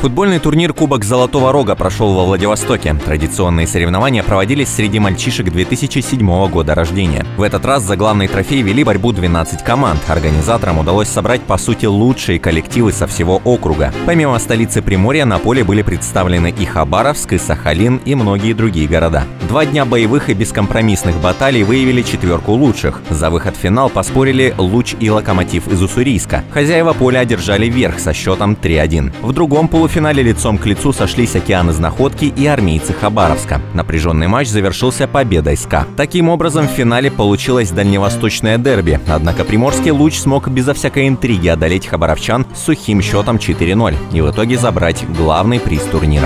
Футбольный турнир «Кубок Золотого Рога» прошел во Владивостоке. Традиционные соревнования проводились среди мальчишек 2007 года рождения. В этот раз за главный трофей вели борьбу 12 команд. Организаторам удалось собрать, по сути, лучшие коллективы со всего округа. Помимо столицы Приморья, на поле были представлены и Хабаровск, и Сахалин, и многие другие города. 2 дня боевых и бескомпромиссных баталий выявили 4 лучших. За выход в финал поспорили «Луч» и «Локомотив» из Уссурийска. Хозяева поля одержали верх со счетом 3-1. В другом полуфинале лицом к лицу сошлись «Океан» из Находки и армейцы Хабаровска. Напряженный матч завершился победой СКА. Таким образом, в финале получилось дальневосточное дерби. Однако приморский «Луч» смог безо всякой интриги одолеть хабаровчан с сухим счетом 4-0 и в итоге забрать главный приз турнира.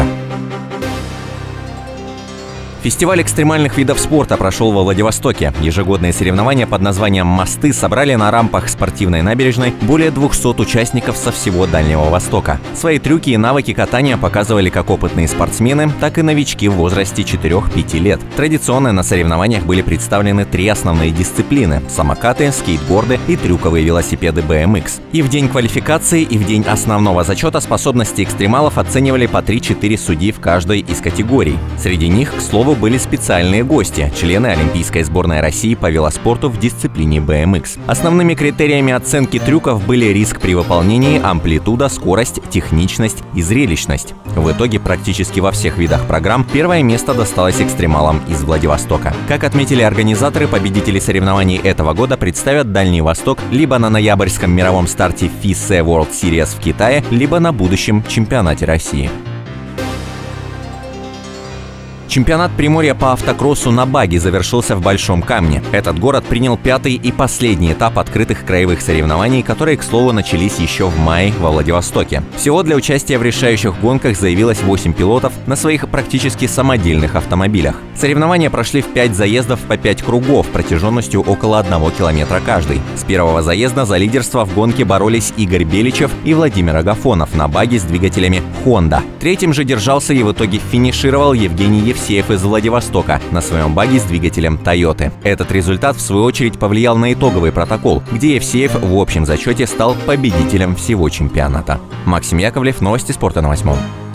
Фестиваль экстремальных видов спорта прошел во Владивостоке. Ежегодные соревнования под названием «Мосты» собрали на рампах спортивной набережной более 200 участников со всего Дальнего Востока. Свои трюки и навыки катания показывали как опытные спортсмены, так и новички в возрасте 4-5 лет. Традиционно на соревнованиях были представлены 3 основные дисциплины – самокаты, скейтборды и трюковые велосипеды BMX. И в день квалификации, и в день основного зачета способности экстремалов оценивали по 3-4 судьи в каждой из категорий. Среди них, к слову, были специальные гости – члены Олимпийской сборной России по велоспорту в дисциплине BMX. Основными критериями оценки трюков были риск при выполнении, амплитуда, скорость, техничность и зрелищность. В итоге практически во всех видах программ первое место досталось экстремалам из Владивостока. Как отметили организаторы, победители соревнований этого года представят Дальний Восток либо на ноябрьском мировом старте FISE World Series в Китае, либо на будущем чемпионате России. Чемпионат Приморья по автокроссу на баги завершился в Большом Камне. Этот город принял 5-й и последний этап открытых краевых соревнований, которые, к слову, начались еще в мае во Владивостоке. Всего для участия в решающих гонках заявилось 8 пилотов на своих практически самодельных автомобилях. Соревнования прошли в 5 заездов по 5 кругов протяженностью около 1 километра каждый. С первого заезда за лидерство в гонке боролись Игорь Беличев и Владимир Агафонов на баги с двигателями Honda. Третьим же держался и в итоге финишировал Евгений Евсеев из Владивостока на своем баги с двигателем Toyota. Этот результат, в свою очередь, повлиял на итоговый протокол, где Евсеев в общем зачете стал победителем всего чемпионата. Максим Яковлев, новости спорта на 8.